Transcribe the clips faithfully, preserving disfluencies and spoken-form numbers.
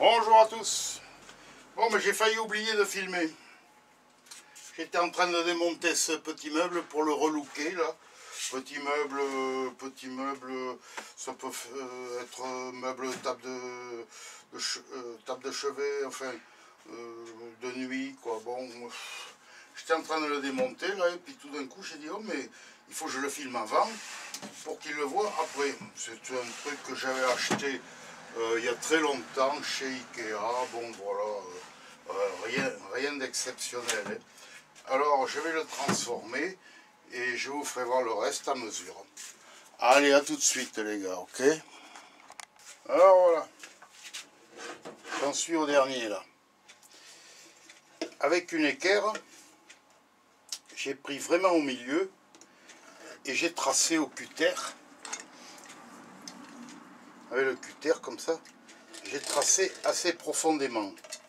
Bonjour à tous. Bon, mais j'ai failli oublier de filmer. J'étais en train de démonter ce petit meuble pour le relooker là. Petit meuble, euh, petit meuble, ça peut euh, être euh, meuble table de, de che, euh, table de chevet, enfin euh, de nuit quoi. Bon, j'étais en train de le démonter là et puis tout d'un coup j'ai dit oh mais il faut que je le filme avant pour qu'il le voit après. C'est un truc que j'avais acheté euh, il y a très longtemps chez Ikea. Bon voilà, euh, euh, rien, rien d'exceptionnel. Hein. Alors je vais le transformer et je vous ferai voir le reste à mesure. Allez, à tout de suite les gars, ok? Alors voilà, j'en suis au dernier là. Avec une équerre, j'ai pris vraiment au milieu et j'ai tracé au cutter. Avec le cutter comme ça, j'ai tracé assez profondément.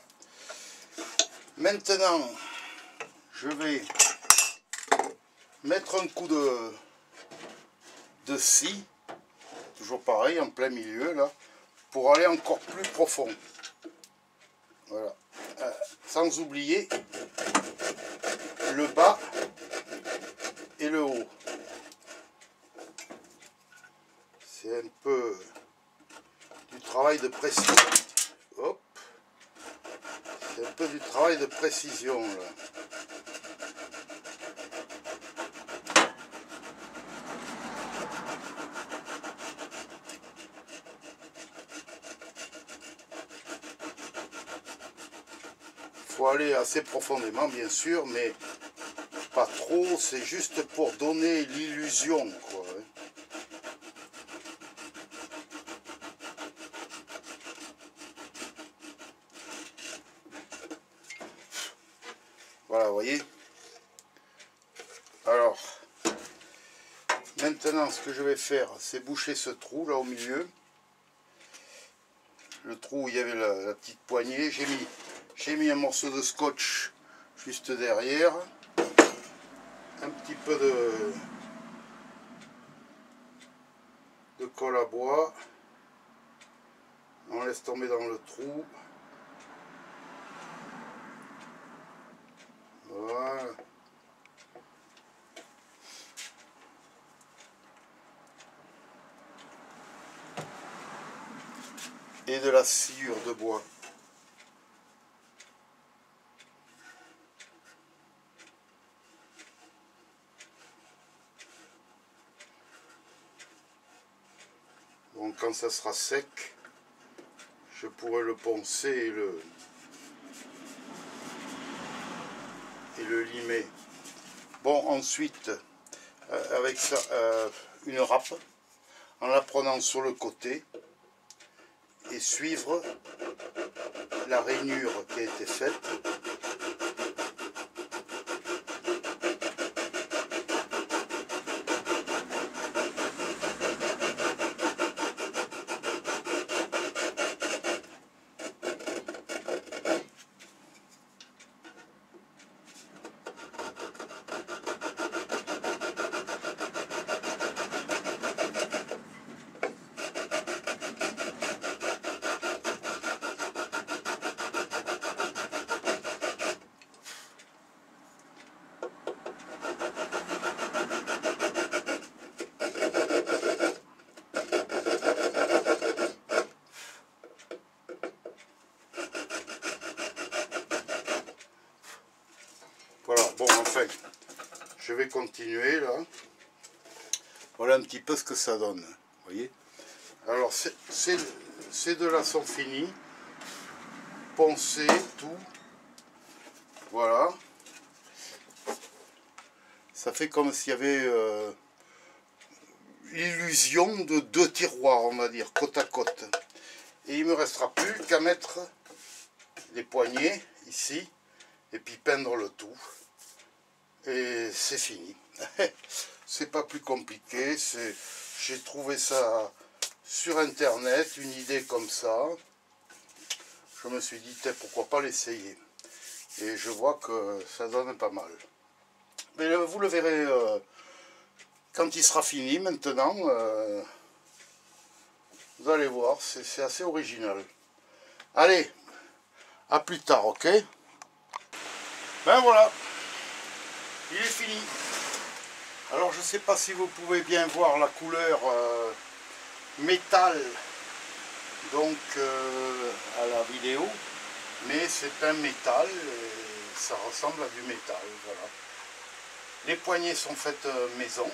Maintenant, je vais mettre un coup de, de scie, toujours pareil, en plein milieu, là, pour aller encore plus profond. Voilà. Euh, sans oublier le bas et le haut. C'est un peu du travail de précision. Hop. C'est un peu du travail de précision, là. Il faut aller assez profondément bien sûr, mais pas trop, c'est juste pour donner l'illusion quoi. Voilà, vous voyez. Alors, maintenant ce que je vais faire, c'est boucher ce trou là au milieu. Le trou où il y avait la, la petite poignée, j'ai mis J'ai mis un morceau de scotch juste derrière, un petit peu de, de colle à bois, on laisse tomber dans le trou, voilà, et de la sciure de bois. Bon, quand ça sera sec, je pourrai le poncer et le, et le limer. Bon, ensuite, euh, avec ça, euh, une râpe, en la prenant sur le côté, et suivre la rainure qui a été faite. Voilà, bon, enfin, je vais continuer là. Voilà un petit peu ce que ça donne, vous voyez. Alors, ces deux là sont finis, poncés, tout. Voilà. Ça fait comme s'il y avait euh, l'illusion de deux tiroirs, on va dire, côte à côte. Et il ne me restera plus qu'à mettre les poignées ici, et puis peindre le tout. Et c'est fini. C'est pas plus compliqué. J'ai trouvé ça sur internet, une idée comme ça. Je me suis dit, pourquoi pas l'essayer. Et je vois que ça donne pas mal. Mais vous le verrez euh, quand il sera fini maintenant. Euh, vous allez voir, c'est assez original. Allez, à plus tard, ok? Ben voilà, il est fini. Alors je ne sais pas si vous pouvez bien voir la couleur euh, métal donc euh, à la vidéo, mais c'est un métal et ça ressemble à du métal, voilà. Les poignées sont faites euh, maison,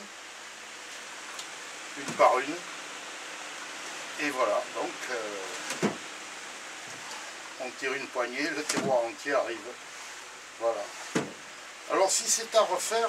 une par une, et voilà, donc euh, on tire une poignée, le tiroir entier arrive, voilà. Alors si c'est à refaire,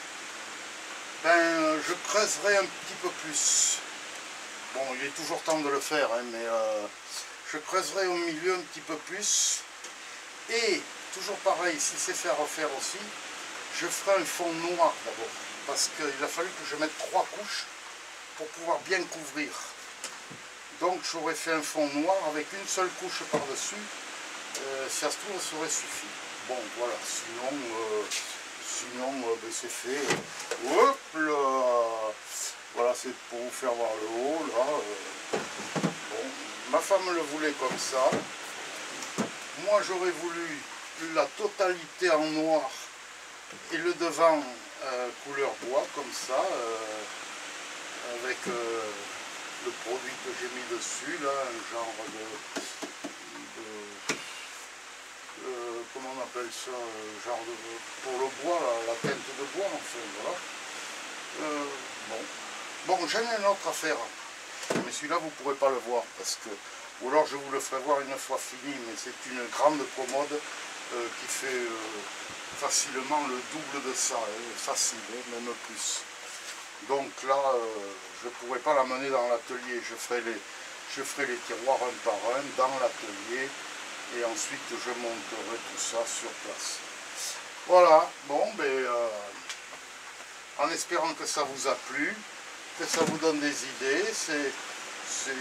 ben je creuserai un petit peu plus. Bon, il est toujours temps de le faire, hein, mais euh, je creuserai au milieu un petit peu plus. Et, toujours pareil, si c'est fait à refaire aussi, je ferai un fond noir d'abord. Parce qu'il a fallu que je mette trois couches pour pouvoir bien couvrir. Donc j'aurais fait un fond noir avec une seule couche par-dessus. Euh, si ça se trouve, ça aurait suffi. Bon, voilà, sinon, euh, sinon euh, ben, c'est fait. Hop là! Voilà, c'est pour vous faire voir le haut, là. Euh, bon, ma femme le voulait comme ça. Moi, j'aurais voulu la totalité en noir et le devant euh, couleur bois, comme ça, euh, avec euh, le produit que j'ai mis dessus, là, un genre de... de euh, comment on appelle ça, euh, genre de... pour le bois, là, la teinte de bois, enfin, voilà. Euh, bon. Bon, j'en ai un autre à faire, mais celui-là vous ne pourrez pas le voir, parce que, ou alors je vous le ferai voir une fois fini, mais c'est une grande commode euh, qui fait euh, facilement le double de ça, hein, facile, hein, même plus. Donc là, euh, je ne pourrai pas l'amener dans l'atelier, je ferai les, je ferai les tiroirs un par un dans l'atelier, et ensuite je monterai tout ça sur place. Voilà, bon, ben, euh, en espérant que ça vous a plu, que ça vous donne des idées, c'est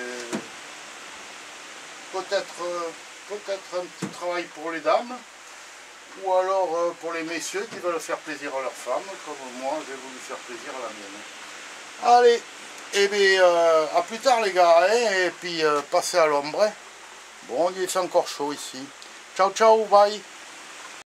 peut-être euh, peut-être un petit travail pour les dames, ou alors euh, pour les messieurs qui veulent faire plaisir à leur femme, comme moi j'ai voulu faire plaisir à la mienne. Allez, et bien euh, à plus tard les gars, hein, et puis euh, passez à l'ombre. Bon, il fait encore chaud ici. Ciao ciao, bye.